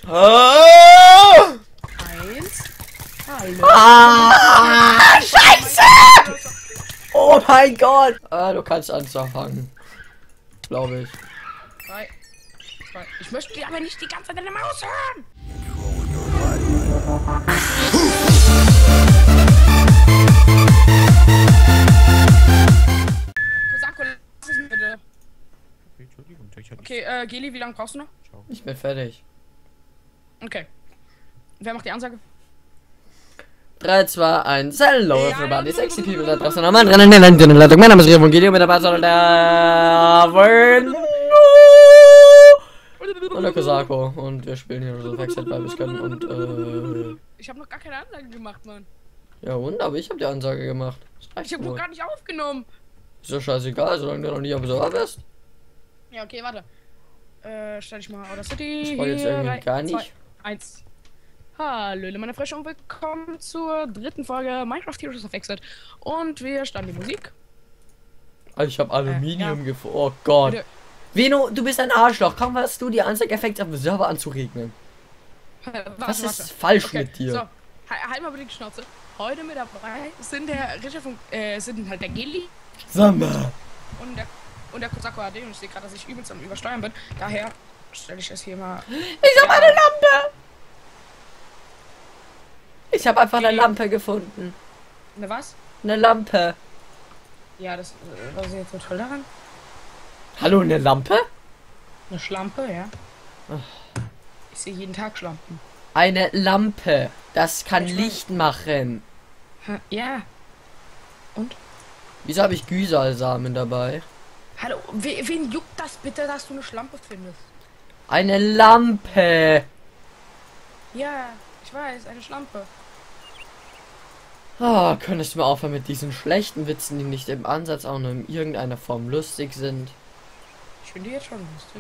Ah! 1. Hallo. Ah, Scheiße! Oh mein Gott! Ah, du kannst anfangen. Glaube ich. 3, 2. Ich möchte dir aber nicht die ganze Zeit deine Maus hören. Kosako, lass es mir bitte. Entschuldigung, Okay, Geli, wie lange brauchst du noch? Ich bin fertig. Okay. Wer macht die Ansage? 3, 2, 1. Hello Ja, everybody, ja. sexy people da draußen am anderen Ende der Leitung. Mein Name ist Rio von Gideon, mit dabei soll der und der Kosako. Und wir spielen hier so Wechsel, weil wir es können. Und Ich habe noch gar keine Ansage gemacht, Mann. ja und? Aber ich habe die Ansage gemacht. Ich habe gar nicht aufgenommen. Ist doch scheißegal, solange du noch nie am Server bist. Ja, okay, warte. Stell dich mal Outer City. Ich wollte jetzt irgendwie gar nicht. 1. Hallöle, meine Freunde, und willkommen zur dritten Folge Minecraft Heroes of Exit. Und wir starten die Musik. Also ich habe Aluminium ja. gefunden. Oh Gott. Bitte. Veno, du bist ein Arschloch. Kaum hast du die Anzeigeffekte auf dem Server anzuregnen. Was ist falsch mit dir? So, halt mal bitte die Schnauze. Heute mit dabei sind der Richard von, sind halt der Geli Samba. und der Kosako AD. Und ich sehe gerade, dass ich übelst am Übersteuern bin. Daher stelle ich es hier mal. Ich habe eine Lampe. Ich habe einfach eine Lampe gefunden. Ne, was? Eine Lampe. Ja, das was ist jetzt so toll daran? Hallo, eine Lampe? Eine Schlampe, ja. Ich sehe jeden Tag Schlampen. Eine Lampe. Das kann Ich weiß. Licht machen. Ja. Und? Wieso habe ich Güsalsamen dabei? Hallo, wen juckt das bitte, dass du eine Schlampe findest? Eine Lampe. Ja, ich weiß, eine Schlampe. Ah, könntest du mal aufhören mit diesen schlechten Witzen, die nicht im Ansatz auch nur in irgendeiner Form lustig sind? Ich finde die jetzt schon lustig.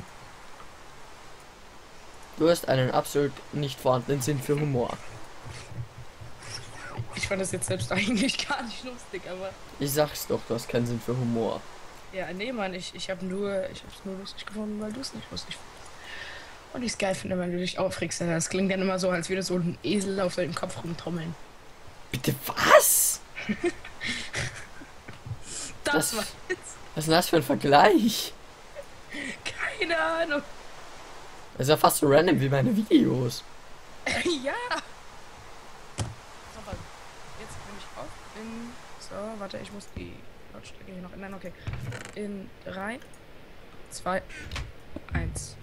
Du hast einen absolut nicht vorhandenen Sinn für Humor. Ich fand das jetzt selbst eigentlich gar nicht lustig, aber. Ich sag's doch, du hast keinen Sinn für Humor. Ja, nee, Mann, ich hab's nur lustig gefunden, weil du es nicht lustig findest. Und ich es geil finde, wenn du dich aufregst. Das klingt dann immer so, als würde so ein Esel auf deinem Kopf rumtrommeln. Bitte was? Das war jetzt. Was ist denn das für ein Vergleich? Keine Ahnung. Das ist ja fast so random wie meine Videos. Ja. So, jetzt bin ich auf. So, warte, ich muss die Lautstärke hier noch ändern. Okay. In 3, 2, 1.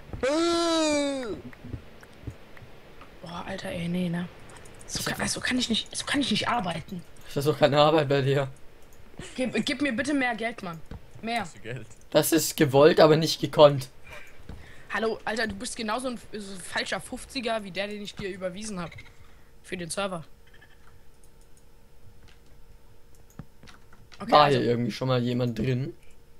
Boah, Alter, ey, nee, ne? So kann ich nicht arbeiten. Das ist doch keine Arbeit bei dir. Gib mir bitte mehr Geld, Mann. Mehr. Geld. Das ist gewollt, aber nicht gekonnt. Hallo, Alter, du bist genauso ein falscher 50er wie der, den ich dir überwiesen habe. Für den Server. Okay, War also, hier irgendwie schon mal jemand drin?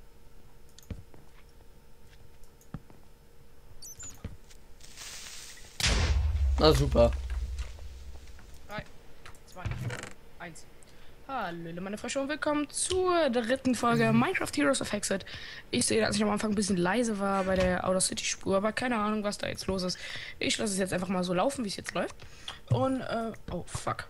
Na super. 3, 2, 1. Hallo, meine Freunde, und willkommen zur dritten Folge Minecraft Heroes of Exit. Ich sehe, dass ich am Anfang ein bisschen leise war bei der Outer City Spur, aber keine Ahnung, was da jetzt los ist. Ich lasse es jetzt einfach mal so laufen, wie es jetzt läuft. Und, oh, fuck.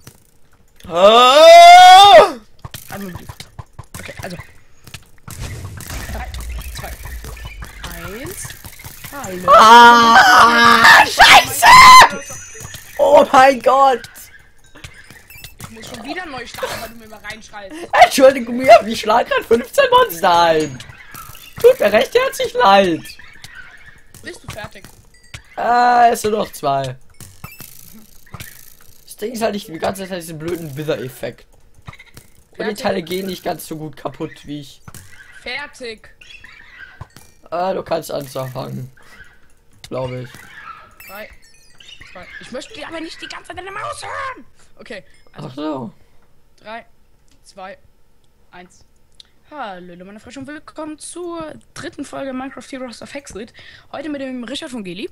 Ah! Einmal Brief. Okay, also. 3, 2, 1. Hallo. Ah! Scheiße! Oh mein Gott! Ich muss schon wieder neu starten, weil du mir mal reinschreist. Entschuldigung, ich schlag gerade 15 Monster ein. Tut mir recht herzlich leid. Bist du fertig? Es sind noch 2. Das Ding ist halt, ich die ganze Zeit diesen blöden Wither-Effekt. Und die Fertig. Teile gehen nicht ganz so gut kaputt, wie ich. Fertig. Du kannst anfangen. Glaube ich. 3, 2. Ich möchte dir aber nicht die ganze Zeit deine Maus hören. Okay, also Ach so. 3, 2, 1. Hallo, meine Freunde, und willkommen zur dritten Folge Minecraft Heroes of Exit. Heute mit dem Richard von Geli.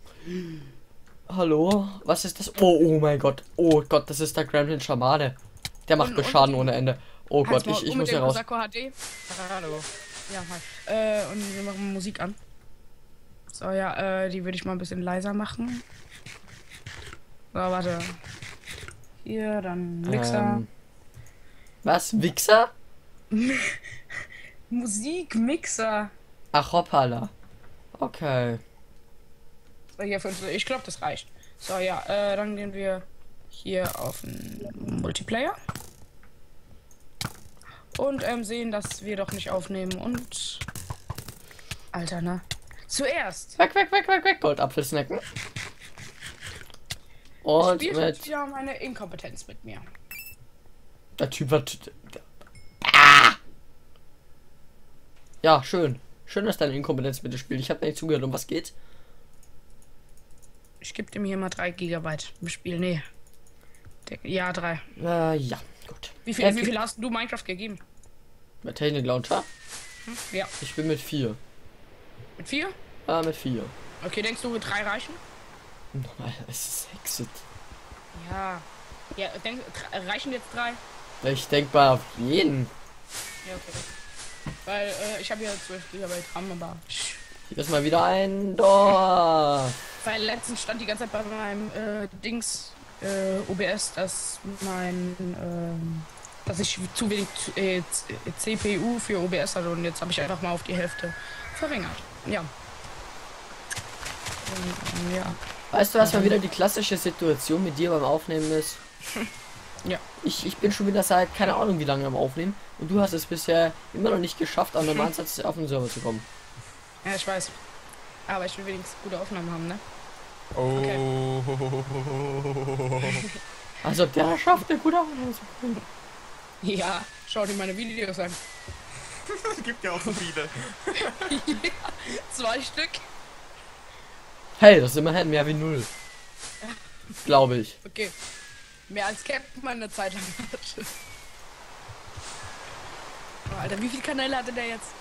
Hallo? Was ist das? Oh mein Gott. Oh Gott, das ist der Gremlin Schamane. Der macht Und- mir Schaden ohne Ende. Oh Gott, ich muss hier raus. Kosako HD. Hallo. Ja, hi. Und wir machen Musik an. So, ja, die würde ich mal ein bisschen leiser machen. warte. Hier, dann Mixer. Was? Wichser? Musikmixer. Ach, hoppala. Okay. So, hier ich glaube, das reicht. So, ja, dann gehen wir hier auf den Multiplayer. Und sehen, dass wir doch nicht aufnehmen. Und... Alter, ne? Zuerst. Weg. Goldapfel snacken. Und Spielt mit... ja meine Inkompetenz mit mir. Der Typ hat... Ah! Ja, schön. Schön, dass deine Inkompetenz mit dir spielt. Ich habe nicht zugehört, um was geht's. Ich gebe dem hier mal 3 Gigabyte im Spiel. Nee. Ja, 3. Ja, gut. Wie viel hast du Minecraft gegeben? Mit Technik Launcher? Ja. Ich bin mit 4. Mit 4? Mit 4. Okay, denkst du, mit 3 reichen? Es ist Exit. Ja. Ja, reichen jetzt 3? Ich denke mal auf jeden. Ja, okay. Weil, ich habe ja 12 Gigabyte RAM, aber... Hier ist mal wieder ein Dorf. Weil letztens stand die ganze Zeit bei meinem Dings OBS, dass dass ich zu wenig CPU für OBS hatte und jetzt habe ich einfach mal auf die Hälfte verringert. Ja. Ja. Weißt du, was mal wieder die klassische Situation mit dir beim Aufnehmen ist? Ja. Ich bin schon wieder seit keine Ahnung wie lange am Aufnehmen und du hast es bisher immer noch nicht geschafft, an normalen Satz auf den Server zu kommen. Ja, ich weiß. Aber ich will wenigstens gute Aufnahmen haben, ne? Oh. Also ob der schafft, eine gute Aufnahme zu bekommen. Ja, schau dir meine Videos an. Es gibt ja auch so viele. Ja, 2 Stück. Hey, das ist immerhin mehr wie 0. Glaube ich. Okay. Mehr als Captain eine Zeit lang hatte. Oh, Alter, wie viele Kanäle hatte der jetzt?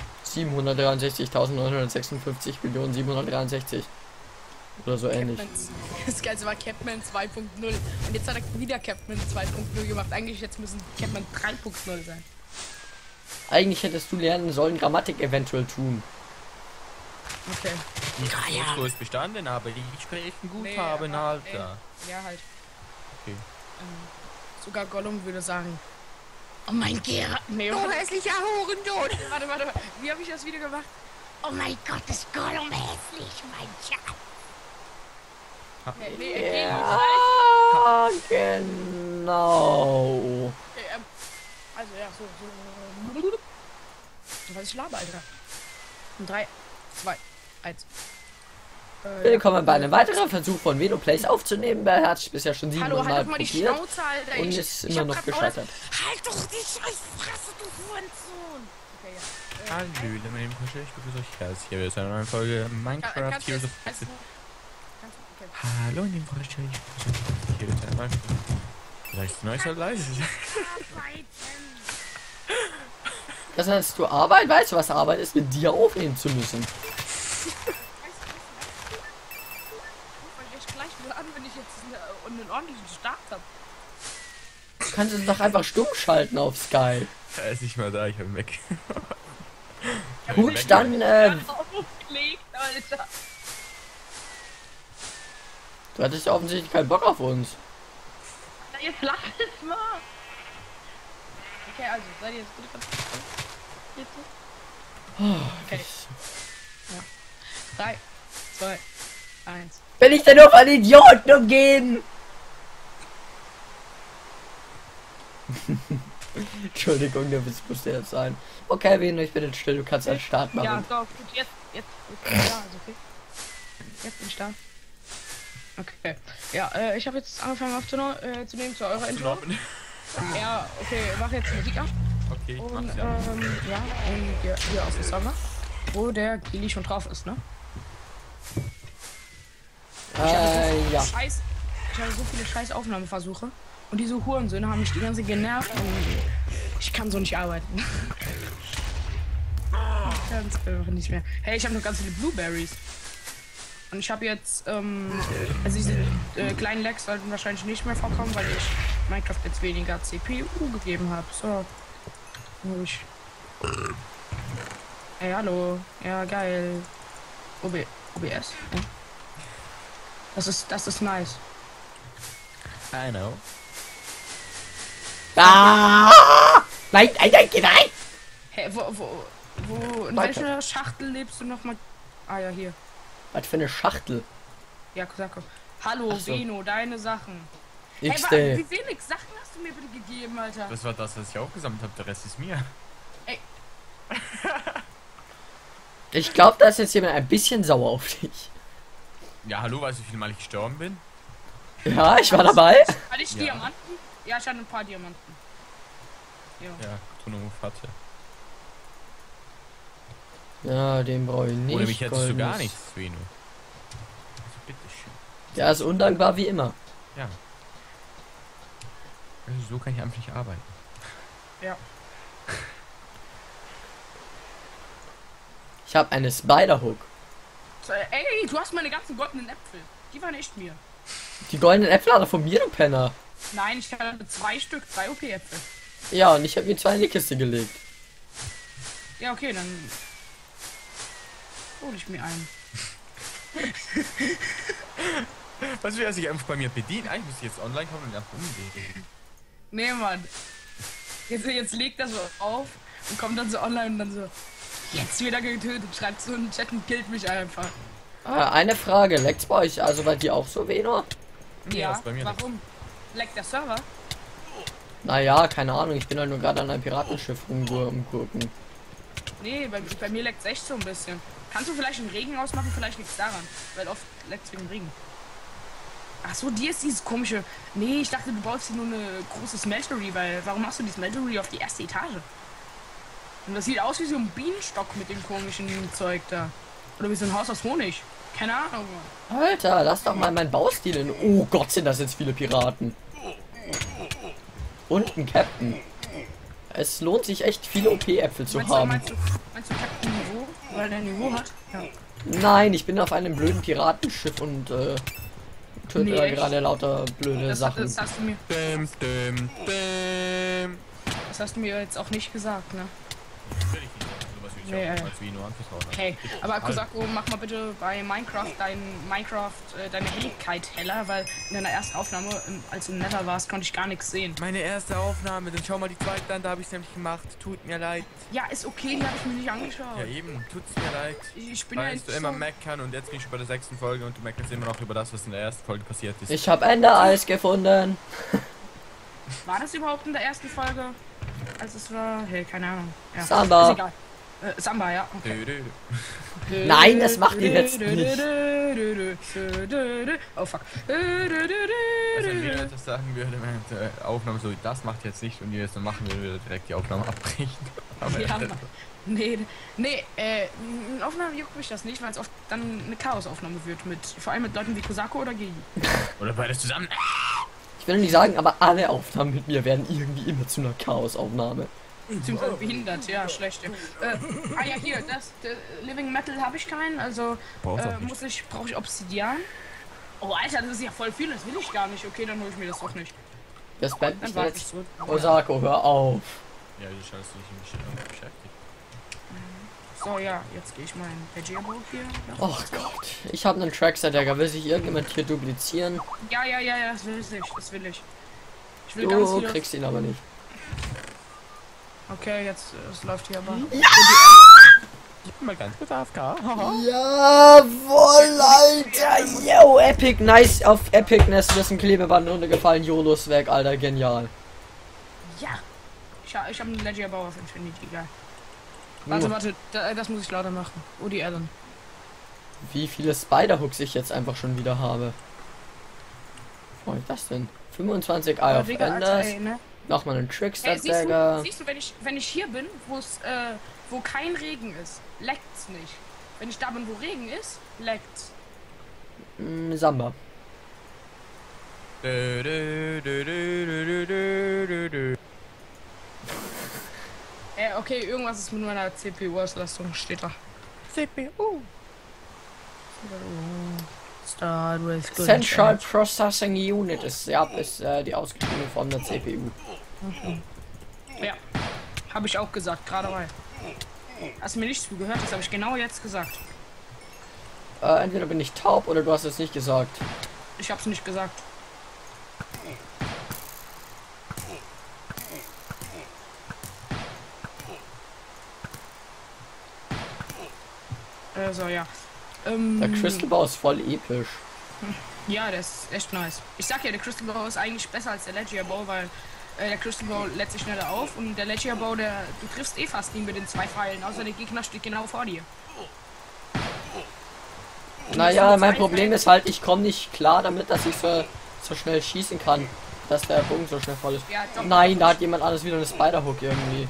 763.956.763 oder so ähnlich. Das Geilste war Capman 2.0 und jetzt hat er wieder Capman 2.0 gemacht. Eigentlich jetzt müssen Capman 3.0 sein. Eigentlich hättest du lernen sollen Grammatik eventuell tun. Okay. Nicht Kurs bestanden, aber die sprechen gut haben, Alter. Ja, halt. Okay. Sogar Gollum würde sagen. Oh mein Gott, nee, Du hässlicher Hurensohn! warte. Wie habe ich das wieder gemacht? Oh mein Gott, ist Gollum hässlich, mein Schatz! Nee, Ja, genau. okay, also ja, so. Was ich laber, Alter. 3, 2, 1. Willkommen bei einem weiteren Versuch von Venoplays aufzunehmen. Wer hat bisher schon 7 Hallo, Mal halt doch mal die probiert Schnauze, Alter. und ist immer noch gescheitert. Halt doch die Scheißfresse, du Hurensohn! Okay, ja. Hallo, meine lieben Freunde, ich begrüße euch herzlich hier wieder zu einer neuen Folge Minecraft Heroes of Exit. Hallo, meine lieben Freunde, ich begrüße euch hier wieder zu einer neuen Folge. Vielleicht neu soll leise sein. Das heißt, du Arbeit? Weißt du, was Arbeit ist, mit dir aufnehmen zu müssen? Ich gleich mal an, wenn ich jetzt einen ordentlichen Start habe. Du kannst es doch einfach stumm schalten auf Sky. Er ist nicht mal da, ich hab ihn weg. Gut, dann, Aufgelegt, Alter. du hattest offensichtlich keinen Bock auf uns. Na, ihr lacht jetzt mal. Okay, also, seid ihr jetzt bitte ganz jetzt so? Okay. Ja. 3, 2, 1. Bin ich denn auf einen Idioten umgehen? Entschuldigung, der Witz musste jetzt sein. Okay, Veno, ich bin jetzt still, du kannst einen Start machen. Ja, doch, gut, jetzt. Ja, also okay. Jetzt bin ich da. Okay. Ja, ich habe jetzt angefangen aufzunehmen zu eurer Intro. Ja, okay, mach jetzt Musik ab. Okay, ich Und, mach's ja. ja, und hier auf dem Server, wo der Gili schon drauf ist, ne? Ja. Ich habe so viele scheiß Aufnahmeversuche und diese Hurensöhne haben mich die ganze genervt und ich kann so nicht arbeiten. Ich kann es einfach nicht mehr. Hey, ich habe noch ganz viele Blueberries. Und ich habe jetzt, also diese kleinen Lags sollten wahrscheinlich nicht mehr vorkommen, weil ich Minecraft jetzt weniger CPU gegeben habe. So. Ich. Hey, hallo. Ja, geil. OBS. Ja. Das ist nice. I know. Ah! Nein, nein, nein, nein! Hä, in welcher Schachtel lebst du nochmal? Ah ja, hier. Was für eine Schachtel? Ja, sag. Hallo, Ach so. Beno, deine Sachen. Hey, XD. wie wenig Sachen hast du mir bitte gegeben, Alter? Das war das, was ich auch gesammelt habe. Der Rest ist mir. Ey. Ich glaube, da ist jetzt jemand ein bisschen sauer auf dich. Ja, hallo, weißt du, wie viel Mal ich gestorben bin? Ja, ich war dabei. Hatte ich Ja. Diamanten? Ja, ich hatte ein paar Diamanten. Ja. Ja, Tunnelhof hatte. Ja, den brauche ich nicht. Ohne mich hättest du gar Goldenes. nichts, Sveno. Also bitteschön. Der ist undankbar wie immer. Ja. Also so kann ich einfach nicht arbeiten. Ja. Ich habe eine Spider-Hook. So, ey, du hast meine ganzen goldenen Äpfel. Die waren echt mir. Die goldenen Äpfel hat er von mir, du Penner. Nein, ich hatte 2 Stück, 3 OP-Äpfel. Ja, und ich habe mir 2 in die Kiste gelegt. Ja, okay, dann hol ich mir einen. Was will er sich einfach bei mir bedienen? Eigentlich muss ich jetzt online kommen und einfach umgehen. Nee, Mann. Jetzt legt er so auf und kommt dann so online und dann so. Jetzt wieder getötet, schreibt so einen Chat und killt mich einfach. Eine Frage, leckt's bei euch also bei dir auch so, Veno? Ja, was bei mir warum? Leckt der Server? Naja, keine Ahnung, ich bin halt nur gerade an einem Piratenschiff rumgucken. Nee, bei mir leckt es echt so ein bisschen. Kannst du vielleicht den Regen ausmachen? Vielleicht liegt es daran. Weil oft leckt es wegen Regen. Ach so, dir ist dieses komische... Nee, ich dachte, du baust hier nur eine große Smeltery, weil... Warum machst du die Smeltery auf die erste Etage? Und das sieht aus wie so ein Bienenstock mit dem komischen Zeug da. Oder wie so ein Haus aus Honig. Keine Ahnung. Alter, lass doch mal meinen Baustil in... Oh Gott, sind das jetzt viele Piraten. Und ein Captain. Es lohnt sich echt, viele OP-Äpfel zu haben. Meinst du Captain Niveau? Weil der Niveau hat? Ja. Nein, ich bin auf einem blöden Piratenschiff und töte Nee, da echt? gerade lauter blöde Sachen. Das hast du mir... Dim, dim, dim. Das hast du mir jetzt auch nicht gesagt, ne? Will ich nicht. Sowas will ich Nee, auch als Vino anvertrauen. Okay, aber Kosako, mach mal bitte bei Minecraft deine Helligkeit heller, weil in deiner ersten Aufnahme, als du im Nether warst, konnte ich gar nichts sehen. Meine erste Aufnahme, dann schau mal die zweite an, da habe ich es nämlich gemacht. Tut mir leid. Ja, ist okay, die habe ich mir nicht angeschaut. Ja eben, tut's mir leid. Ich bin ja Weißt nicht du immer so... meckern und jetzt bin ich schon bei der 6. Folge und du meckerst immer noch über das, was in der ersten Folge passiert ist. Ich habe Endereis gefunden. War das überhaupt in der ersten Folge? Als es war... Hey, keine Ahnung. Ja. Samba. Ist egal. Samba, ja. Okay. Dö, dö. Nein, das macht ihr jetzt nicht. Oh fuck. Also wenn wir etwas sagen würde während der Aufnahme so, das macht jetzt nicht und ihr das so machen würde, würde direkt die Aufnahme abbrechen. Aber Ja, nee, in Aufnahme juckt mich das nicht, weil es oft dann eine Chaos-Aufnahme wird, vor allem mit Leuten wie Kosako oder Gigi. oder beides zusammen. Ich will nicht sagen, aber alle Aufnahmen mit mir werden irgendwie immer zu einer Chaosaufnahme. Beziehungsweise behindert, ja, schlecht. Ja, hier, Living Metal habe ich keinen, also Brauchst auch nicht. brauche ich Obsidian. Oh, Alter, das ist ja voll viel, das will ich gar nicht. Okay, dann hole ich mir das doch nicht. Das bleibt Dann mich warte ich jetzt. zurück. Osako, hör auf. Ja, du scheinst dich nicht beschäftigt. So, ja, jetzt gehe ich mal in der Gearboard hier. Ja. Oh Gott. Ich habe einen Trackset-Dagger. Will sich irgendjemand hier duplizieren? Ja, das will ich. Ich will ganz Du hier. kriegst ihn aber nicht. Okay, jetzt es läuft hier aber. Ich bin mal ganz kurz AFK. Jawohl, Alter. Yo, Epic. Nice. Auf Epicness ist ein Klebeband runtergefallen. Jolos weg, Alter. Genial. Ja. Ich habe einen Ledger Bau auf Infinity, geil. Warte, das muss ich lauter machen. Woody Allen. Wie viele Spider-Hooks ich jetzt einfach schon wieder habe. Was ist das denn? 25 Eye of Enders. Ne? Nochmal einen Trickster-Dagger. Siehst du, wenn ich hier bin, wo kein Regen ist, leckt's nicht. Wenn ich da bin, wo Regen ist, leckt's. Samba. Dö, dö, dö, dö, dö, dö, dö, dö. Okay, irgendwas ist mit meiner CPU-Auslastung, steht da. CPU. Start with good Central Processing Unit ist die ausgeschriebene Form der CPU. Ja, habe ich auch gesagt, gerade rein. Hast du mir nicht zugehört? Das habe ich genau jetzt gesagt. Entweder bin ich taub oder du hast es nicht gesagt. Ich habe es nicht gesagt. So, ja. Der Crystal Ball ist voll episch. Ja, der ist echt nice. Ich sag ja, der Crystal Ball ist eigentlich besser als der Legia Ball, weil der Crystal Ball lädt sich schneller auf und der Legia Ball, du triffst eh fast nie mit den 2 Pfeilen, außer der Gegner steht genau vor dir. Naja, mein Problem ist halt, ich komme nicht klar damit, dass ich so schnell schießen kann. Dass der Bogen so schnell voll ist. Ja, doch, Nein, da hat jemand alles wieder eine Spider-Hook irgendwie.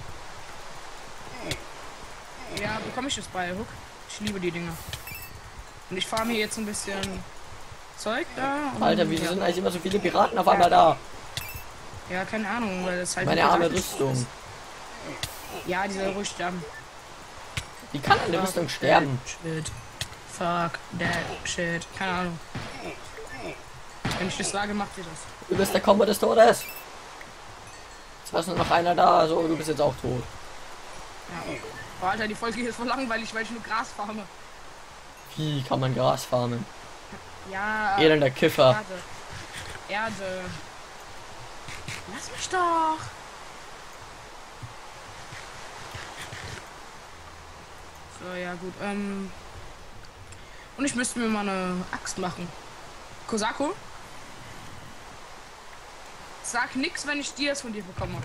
Ja, bekomme ich das bei Hook? Ich liebe die Dinger. Und ich fahre mir jetzt ein bisschen Zeug da. Alter, wieso sind eigentlich immer so viele Piraten auf einmal da? Ja, keine Ahnung, weil das halt... Meine arme Rüstung. Ja, die soll ruhig sterben. Wie kann eine Rüstung sterben? Shit. Fuck that shit. Keine Ahnung. Wenn ich das sage, macht sie das. Du bist der Kombo des Todes. Jetzt ist nur noch einer da, also du bist jetzt auch tot. Ja. Oh, Alter, die Folge hier ist voll langweilig, weil ich nur Gras farme. Wie kann man Gras farmen? Ja. Elender Kiffer. Erde. Lass mich doch. So, ja gut. Und ich müsste mir mal eine Axt machen. Kosako? Sag nix, wenn ich Dias von dir bekomme.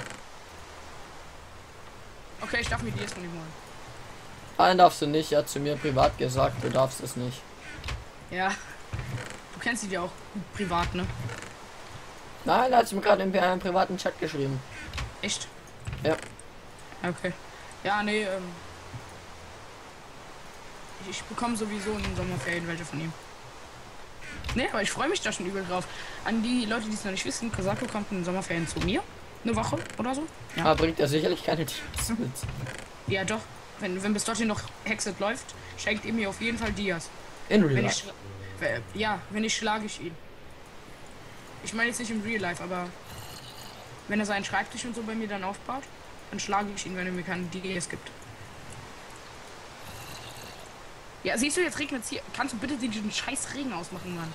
Okay, ich darf mir Dias von ihm holen. Nein, darfst du nicht. Er hat zu mir privat gesagt, du darfst es nicht. Ja. Du kennst sie ja auch gut privat, ne? Nein, er hat mir gerade in einem privaten Chat geschrieben. Echt? Ja. Okay. Ja, nee, ich bekomme sowieso in den Sommerferien welche von ihm. Nee, aber ich freue mich da schon übel drauf. An die Leute, die es noch nicht wissen, Kosako kommt in den Sommerferien zu mir. Eine Woche oder so. Ja. Aber bringt er sicherlich keine Teams mit. Ja, doch. Wenn bis dorthin noch Hexet läuft, schenkt ihr mir auf jeden Fall Dias. In Real Wenn Life. wenn ich schlage ich ihn. Ich meine jetzt nicht im Real Life, aber wenn er seinen Schreibtisch und so bei mir dann aufbaut, dann schlage ich ihn, wenn er mir keine Dias gibt. Ja, siehst du, jetzt regnet es hier. Kannst du bitte diesen scheiß Regen ausmachen, Mann?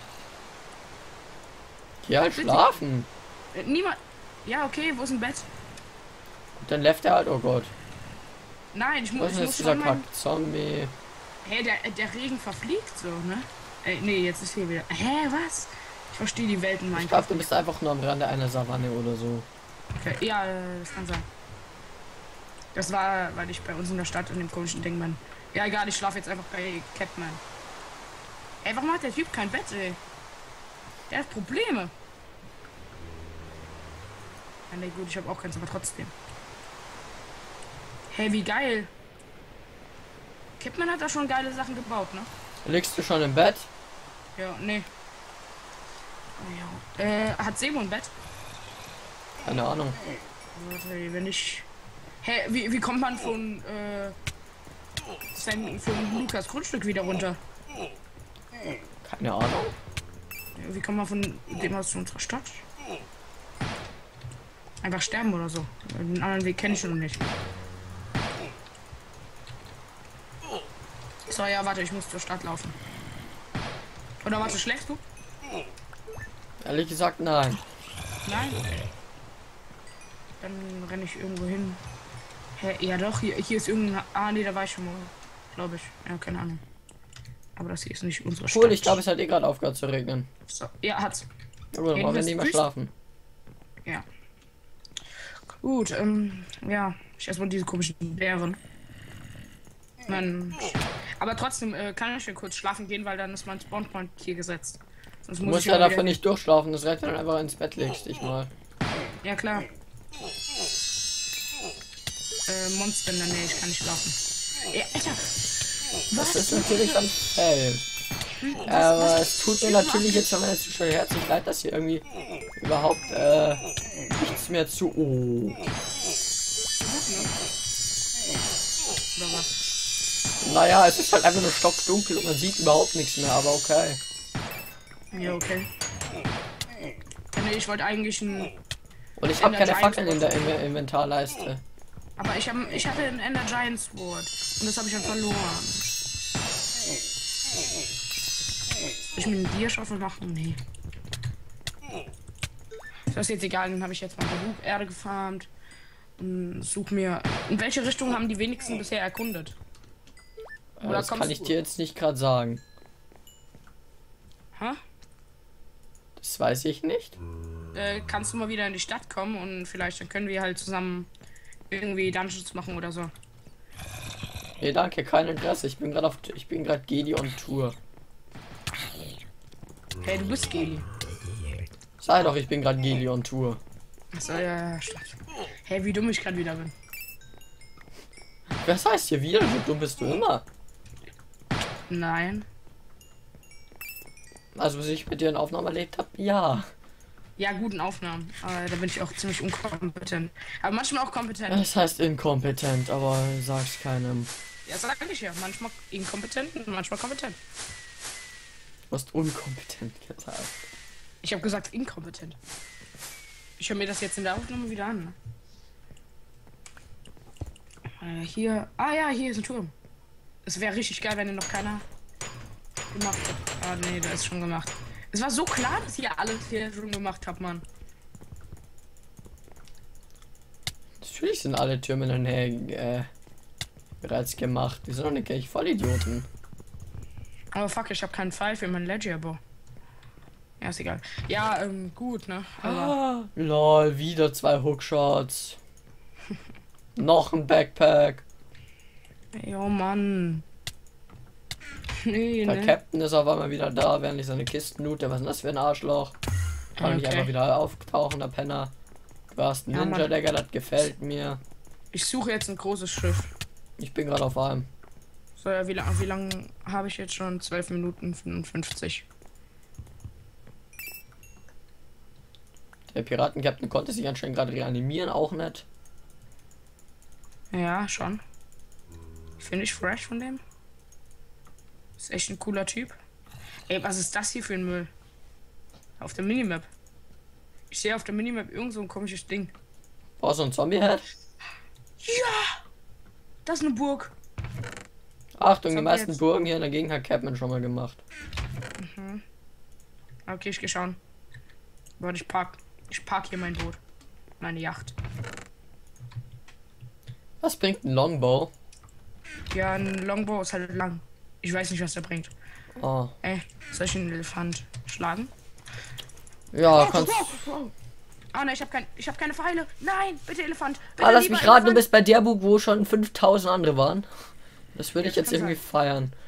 Ja, halt schlafen. Niemand. Ja, okay, wo ist ein Bett? Und dann läuft er halt, oh Gott. Nein, ich Was muss ist jetzt schon dieser mal... Kack-Zombie? Hey, der Regen verfliegt so, ne? Nee, jetzt ist hier wieder... Hä, was? Ich verstehe die Welt in Ich Minecraft. glaube, du bist einfach nur am Rande einer Savanne oder so. Okay, ja, das kann sein. Das war, weil ich bei uns in der Stadt in dem komischen Ding bin. Ja, egal, ich schlafe jetzt einfach bei Capman. Ey, warum hat der Typ kein Bett, ey? Der hat Probleme. Ja, nee, gut, ich habe auch keins, aber trotzdem. Hey, wie geil. Capman hat da schon geile Sachen gebaut, ne? Liegst du schon im Bett? Ja, nee. Oh, ja. Hat Sebo ein Bett? Keine Ahnung. Warte, wenn ich... Hä, wie kommt man von Lukas Grundstück wieder runter? Keine Ahnung. Wie kommt man von dem aus zu unserer Stadt? Einfach sterben oder so. Den anderen Weg kenne ich noch nicht. So, ja, warte, ich muss zur Stadt laufen. Oder warte, schläfst du? Ehrlich gesagt, nein. Nein? Dann renne ich irgendwo hin. Hä, ja doch, hier ist irgendein... Ah, nee, da war ich schon mal. Glaube ich. Ja, keine Ahnung. Aber das hier ist nicht unsere Stadt. Cool, ich glaube, es hat eh gerade aufgehört zu regnen. So, ja, hat's. Ja, gut, dann wollen wir nicht mehr schlafen. Ja. Gut, ja. Ich erstmal diese komischen Bären. Aber trotzdem kann ich ja kurz schlafen gehen, weil dann ist mein Spawnpoint hier gesetzt. Sonst Du muss musst ich ja wieder... dafür nicht durchschlafen, das reicht, wenn du einfach ins Bett legst, dich mal. Ja, klar. Monster in der Nähe, ich kann nicht schlafen. Ja, Alter! Das ist natürlich dann Fell. Aber es tut mir natürlich jetzt schon meine Zuschauer herzlich leid, dass hier irgendwie überhaupt nichts mehr zu... Oh. Oder was? Naja, es ist halt einfach nur stockdunkel und man sieht überhaupt nichts mehr, aber okay. Ja, okay. Nee, ich wollte eigentlich ein... Und ich habe keine Fackeln in der Inventarleiste. Aber ich hatte ein Ender Giant Sword. Und das habe ich dann verloren. Soll ich mir einen Bierschaufel machen? Nee. Das ist jetzt egal, dann habe ich jetzt mal genug Erde gefarmt. Und such mir. In welche Richtung haben die wenigsten bisher erkundet? Oder Das kann ich dir jetzt nicht gerade sagen. Hä? Das weiß ich nicht. Kannst du mal wieder in die Stadt kommen und vielleicht dann können wir halt zusammen irgendwie Dungeons machen oder so. Nee, danke, kein Interesse. Ich bin gerade Geli on Tour. Hey, du bist Geli. Sei doch, ich bin gerade Geli on Tour. Achso, ja, stimmt. Hey, wie dumm ich gerade wieder bin. Was heißt hier wieder? So dumm bist du immer. Nein. Also, was ich mit dir in Aufnahmen erlebt habe, ja. Ja, guten Aufnahmen. Aber da bin ich auch ziemlich unkompetent. Aber manchmal auch kompetent. Das heißt inkompetent, aber sag's keinem. Ja, sag ich ja. Manchmal inkompetent und manchmal kompetent. Du hast unkompetent gesagt. Ich habe gesagt inkompetent. Ich höre mir das jetzt in der Aufnahme wieder an. Hier. Ah ja, hier ist ein Turm. Es wäre richtig geil, wenn ihn noch keiner gemacht hat. Ah nee, der ist schon gemacht. Es war so klar, dass ihr alles hier schon gemacht habt, Mann. Natürlich sind alle Türme in der Nähe bereits gemacht. Die sind doch nicht gleich Vollidioten. Aber fuck, ich habe keinen Pfeil für mein Ledger, Bo. Ja, ist egal. Ja, gut, ne? Aber Lol, wieder 2 Hookshots. Noch ein Backpack. jo, Mann. Nee, Der ne? Captain ist auf einmal wieder da, während ich seine Kisten loote. Was ist denn das für ein Arschloch? Kann nicht Okay. einfach wieder auftauchen, der Penner. Du hast einen Ja, Ninja, Mann. Digga, das gefällt mir. Ich suche jetzt ein großes Schiff. Ich bin gerade auf einem. So, ja, wie lang habe ich jetzt schon? 12 Minuten 55. Der Piraten-Captain konnte sich anscheinend gerade reanimieren, auch nicht. Ja, schon. Finde ich fresh von dem. Ist echt ein cooler Typ. Ey, was ist das hier für ein Müll? Auf der Minimap. Ich sehe auf der Minimap irgend so ein komisches Ding. Brauchst du einen Zombie-Head? Ja! Das ist eine Burg. Achtung, die Zombie meisten jetzt. Burgen hier in der Gegend hat Capman schon mal gemacht. Okay, ich gehe schauen. Warte, ich park hier mein Boot. Meine Yacht. Was bringt ein Longbow? Ja, ein Longbow ist halt lang. Ich weiß nicht, was der bringt. Oh. Ey, soll ich einen Elefant schlagen? Ja, kannst. Ah ne, ich hab keine Pfeile. Nein, bitte Elefant. Bitte, Ah, lass lieber mich raten, du Elefant. bist bei der Burg, wo schon 5000 andere waren. Das würde Ja, ich jetzt das kann irgendwie feiern.